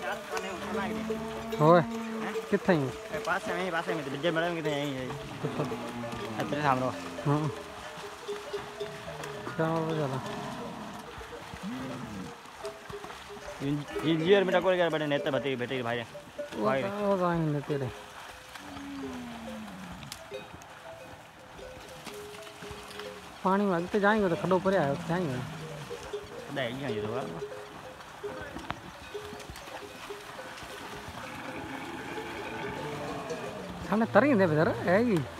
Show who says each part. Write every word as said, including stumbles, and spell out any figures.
Speaker 1: होए किथे ही
Speaker 2: पास में ही पास में तो बिजली बड़े किथे यही है तेरे सामने
Speaker 1: हां चलो चलो
Speaker 2: इंजीनियर में टकोर बड़े नेता भती बेटे भाई
Speaker 1: भाई वो आएंगे तेरे पानी में आगे जाएंगे तो खड्डो पर आए जाएंगे
Speaker 2: नहीं ये तो
Speaker 1: हमने तरी दे बेदर है